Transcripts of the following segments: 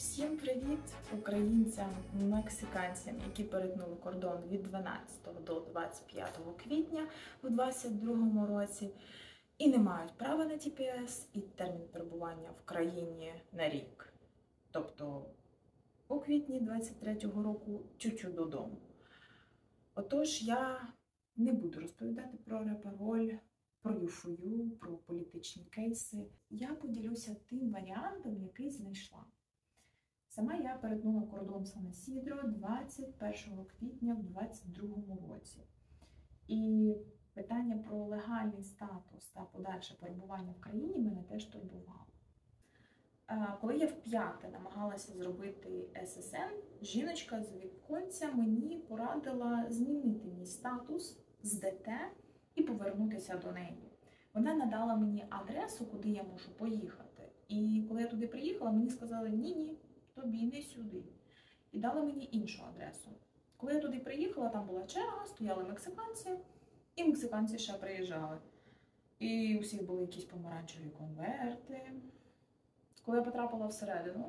Всім привіт українцям, мексиканцям, які перетнули кордон від 12 до 25 квітня у 2022 році і не мають права на ТПС і термін перебування в країні на рік. Тобто у квітні 23-го року тютю додому. Отож, я не буду розповідати про репароль, про ЮФОЮ, про політичні кейси. Я поділюся тим варіантом, який знайшла. Сама я перетнула кордон Сан-Ісідро 21 квітня в 2022 році. І питання про легальний статус та подальше перебування в країні мене теж турбувало. Коли я вп'яте намагалася зробити ССН, жіночка з віконця мені порадила змінити мій статус з ДТ і повернутися до неї. Вона надала мені адресу, куди я можу поїхати. І коли я туди приїхала, мені сказали: ні, тобі не сюди. І дали мені іншу адресу. Коли я туди приїхала, там була черга, стояли мексиканці, і мексиканці ще приїжджали. І у всіх були якісь помаранчеві конверти. Коли я потрапила всередину,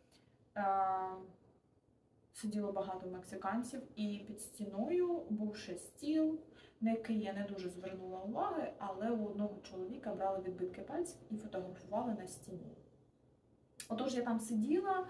сиділо багато мексиканців, і під стіною був ще стіл, на який я не дуже звернула уваги, але у одного чоловіка брали відбитки пальців і фотографували на стіні. Отож, я там сиділа,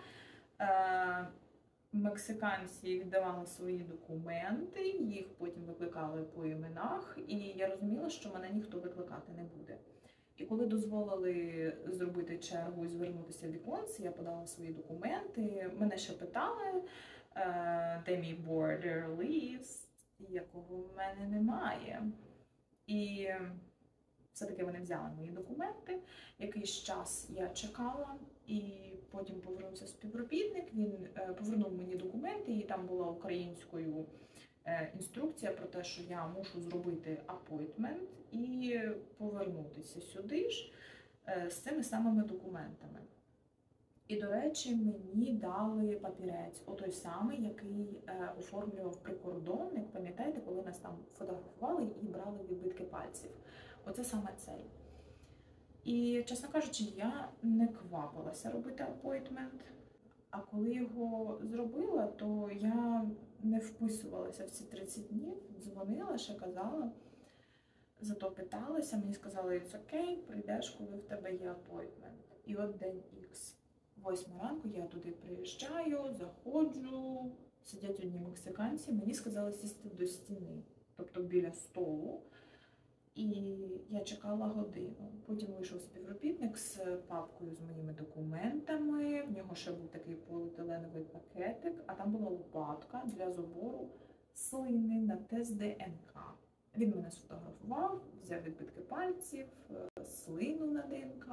мексиканці віддавали свої документи, їх потім викликали по іменах, і я розуміла, що мене ніхто викликати не буде. І коли дозволили зробити чергу і звернутися в віконце, я подала свої документи, мене ще питали, де мій border list, якого в мене немає. І все-таки вони взяли мої документи, якийсь час я чекала, і потім повернувся співробітник, він повернув мені документи, і там була українською інструкція про те, що я мушу зробити апойтмент і повернутися сюди ж з цими самими документами. І, до речі, мені дали папірець, той самий, який оформлював прикордонник, пам'ятаєте, коли нас там фотографували і брали відбитки пальців. Оце саме цей. І, чесно кажучи, я не квапилася робити апойтмент. А коли його зробила, то я не вписувалася в ці 30 днів, дзвонила, ще казала, зато питалася, мені сказали: it's окей, прийдеш, коли в тебе є апойтмент. І от день Х. 8 ранку я туди приїжджаю, заходжу, сидять одні мексиканці, мені сказали сісти до стіни, тобто біля столу. І я чекала годину. Потім вийшов співробітник з папкою з моїми документами. В нього ще був такий поліетиленовий пакетик, а там була лопатка для забору слини на тест ДНК. Він мене сфотографував, взяв відбитки пальців, слину на ДНК.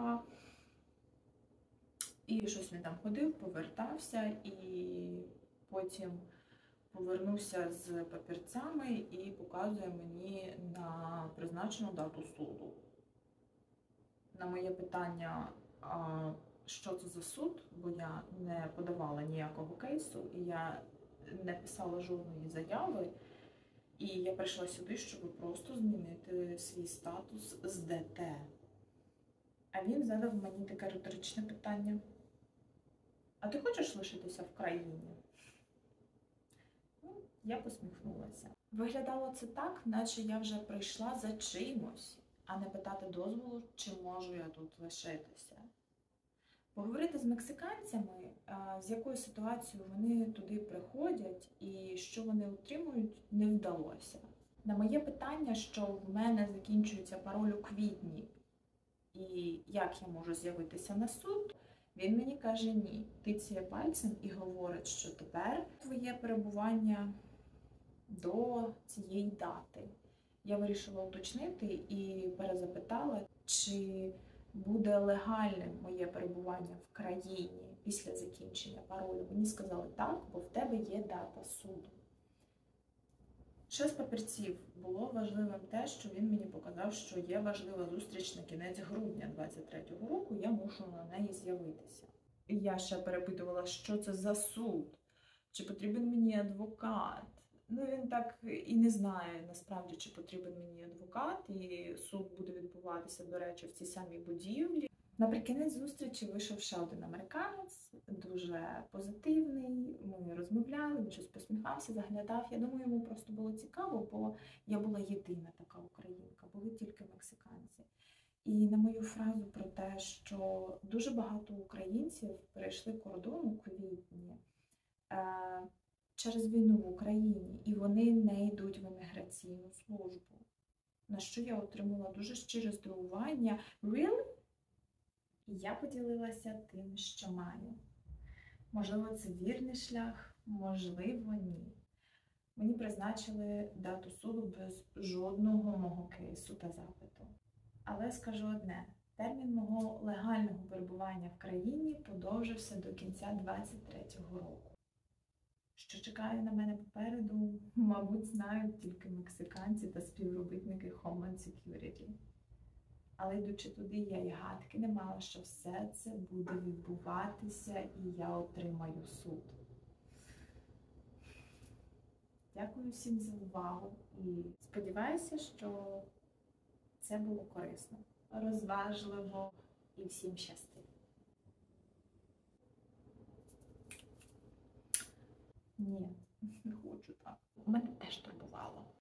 І щось він там ходив, повертався, і потім повернувся з папірцями і показує мені на призначену дату суду. На моє питання, що це за суд, бо я не подавала ніякого кейсу, і я не писала жодної заяви, і я прийшла сюди, щоб просто змінити свій статус з ДТ. А він задав мені таке риторичне питання: а ти хочеш лишитися в країні? Я посміхнулася. Виглядало це так, наче я вже прийшла за чимось, а не питати дозволу, чи можу я тут лишитися. Поговорити з мексиканцями, з якою ситуацією вони туди приходять і що вони отримують, не вдалося. На моє питання, що в мене закінчується пароль у квітні і як я можу з'явитися на суд, він мені каже: ні, тицяє пальцем і говорить, що тепер твоє перебування до цієї дати. Я вирішила уточнити і перезапитала, чи буде легальним моє перебування в країні після закінчення паролю. Мені сказали: так, бо в тебе є дата суду. Ще з папірців було важливим те, що він мені показав, що є важлива зустріч на кінець грудня 23-го року, я мушу на неї з'явитися. І я ще перепитувала, що це за суд, чи потрібен мені адвокат. Він так і не знає, насправді, чи потрібен мені адвокат, і суд буде відбуватися, до речі, в цій самій будівлі. Наприкінець зустрічі вийшов ще один американець, дуже позитивний. Ми розмовляли, він щось посміхався, заглядав. Я думаю, йому просто було цікаво, бо я була єдина така українка, були тільки мексиканці. І на мою фразу про те, що дуже багато українців перейшли кордон у квітні через війну в Україні, і вони не йдуть в еміграційну службу. На що я отримала дуже щире здивування. Really? І я поділилася тим, що маю. Можливо, це вірний шлях, можливо, ні. Мені призначили дату суду без жодного мого кейсу та запиту. Але скажу одне, термін мого легального перебування в країні подовжився до кінця 23-го року. Що чекає на мене попереду, мабуть, знають тільки мексиканці та співробітники Homeland Security. Але йдучи туди, я й гадки не мала, що все це буде відбуватися і я отримаю суд. Дякую всім за увагу і сподіваюся, що це було корисно, розважливо і всім щастить. Ні, не хочу так. Мене теж турбувало.